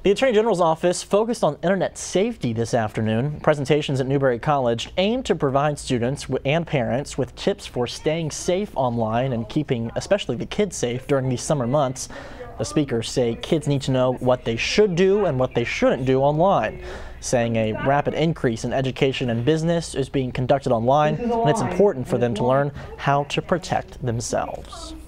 The Attorney General's office focused on internet safety this afternoon. Presentations at Newberry College aim to provide students and parents with tips for staying safe online and keeping especially the kids safe during these summer months. The speakers say kids need to know what they should do and what they shouldn't do online, saying a rapid increase in education and business is being conducted online, and it's important for them to learn how to protect themselves.